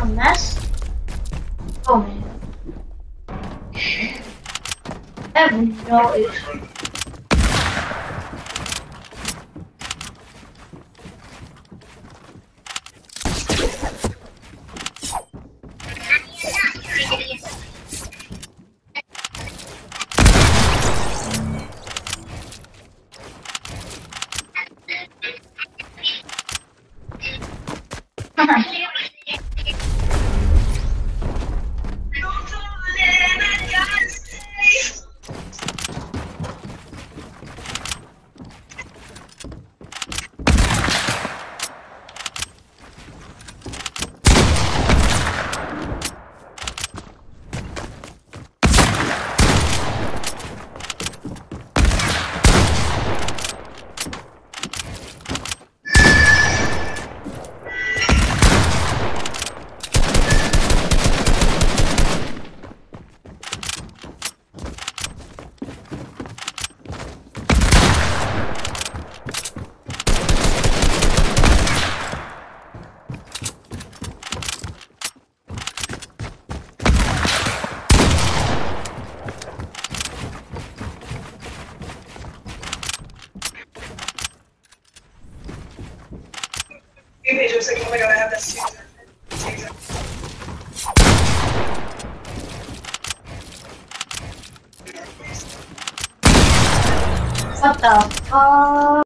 a mess? Oh man. I have no issue. It was like, oh my god, I have this too. What the fuck?